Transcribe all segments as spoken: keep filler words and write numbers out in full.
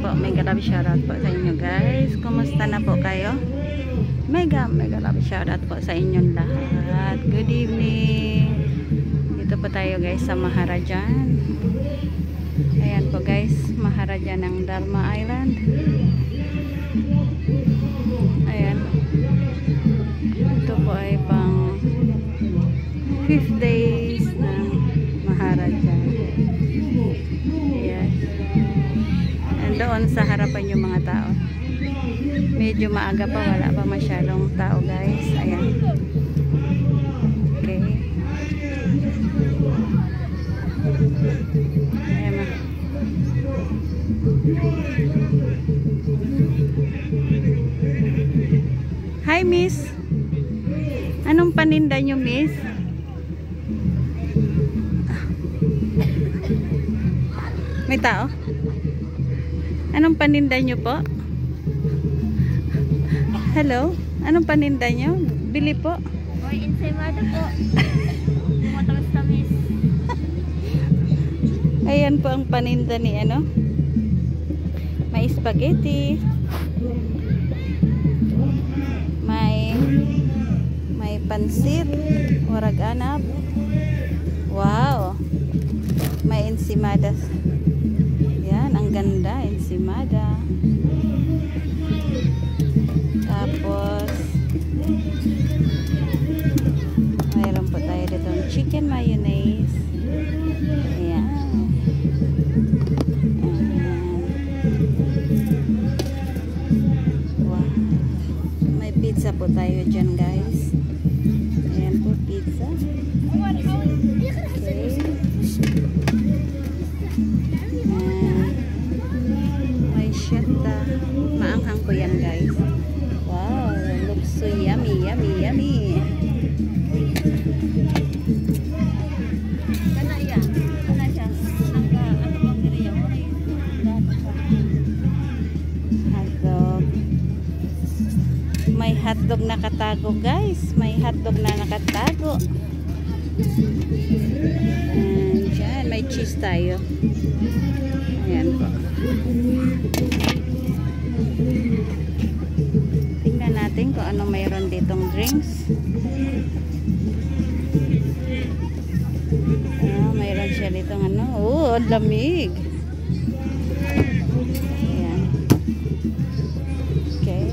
po, mega love shoutout po sa inyo guys. Kumusta na po kayo? Mega, mega love shoutout po sa inyong lahat. Good evening. Dito po tayo guys sa Maharajan. Ayan po guys, Maharajan ng Dharma Island. Ayan. Ito po ay pang fifth days ng Maharajan. Ayan. Doon sa harapan yung mga tao. Medyo maaga pa, wala pa masyadong tao guys. Ayan. Okay. Ayan na. Hi miss. Anong paninda nyo miss? May tao? Anong paninda nyo po? Hello? Anong paninda nyo? Bili po? Oy, ensaymada po. Matamis tamis. Ayan po ang paninda ni ano? May spaghetti. May may pansit. Warag anap. Wow. May ensimadas. Yan, ang ganda. Ensimada. Tapos mayroon po tayo dito chicken mayonnaise. Ayan. Ayan. Wow. May pizza po tayo dyan guys. Ayan po pizza. Okay. Ayan. May shetta. Maanghang ko yan guys. Wow, looks so yummy, yummy, yummy. Kana iya. Kana siya. Naka ano bang diriya? Hotdog. May hotdog na nakatago guys. May hotdog na nakatago. And dyan, may cheese tayo. Ayan po. Tingnan natin kung ano mayroon ditong drinks. Ah, mayroon siya ditong ano. Oh, lamig. Ayan. Okay.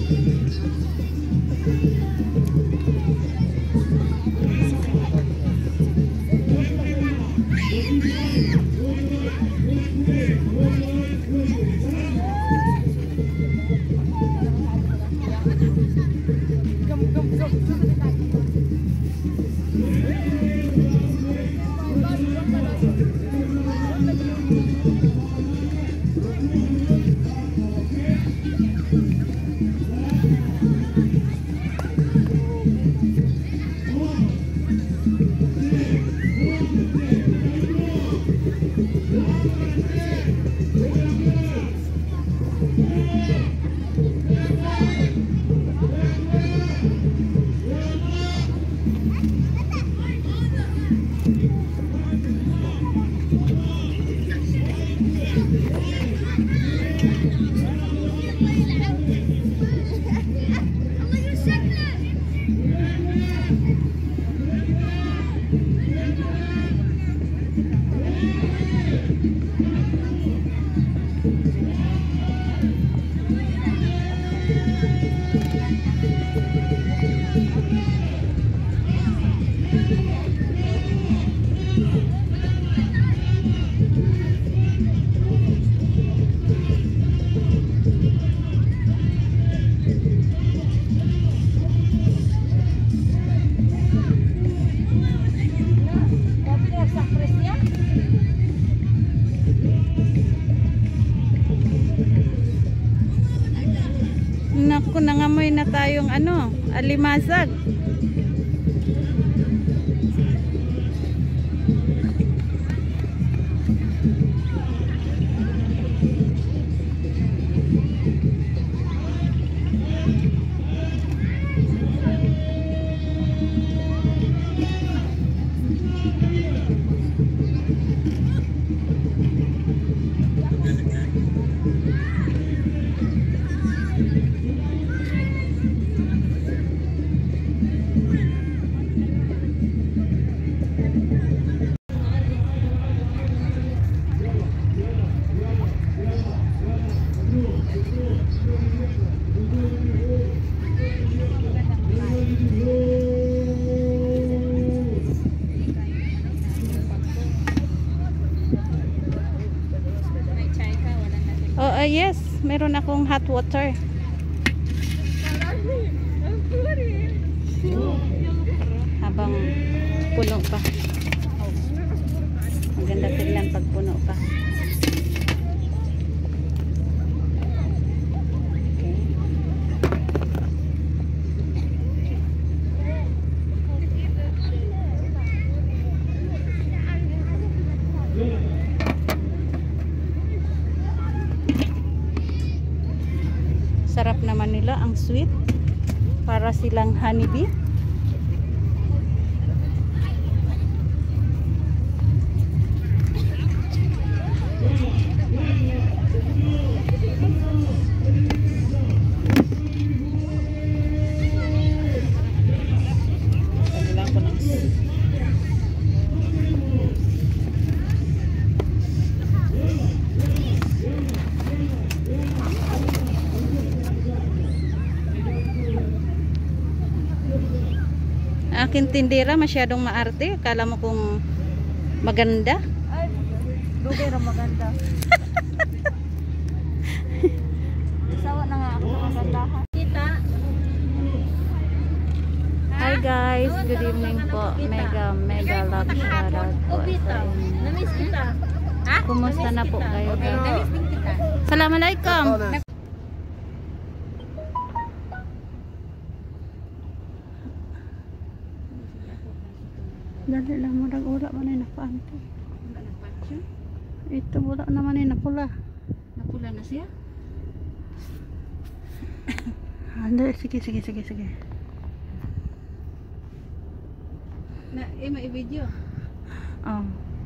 Naku, nangamoy na tayong ano, alimasag. Ah, yes. Meron akong hot water. Habang puno pa. Maganda tignan pag puno pa. Okay. Sarap naman nila, ang sweet. Para silang honeybee. Kailangan ko ng aking tindera masyadong maarte. Akala mo kung maganda. Ay, dugay ra maganda. Sawa na nga ako sa magandahan. Kita. Hi guys, good evening po. Mega mega love shoutout po sa inyo. Namiss kita. Ha? Kumusta na po kayo? Okay, namiss din kita. Assalamualaikum. Dali lang mo wala man ay napaanto. Wala na pa siya. Ito wala naman ay napula. Napula na siya. Anda, sige sige sige sige. Na, eh, may video. Oh.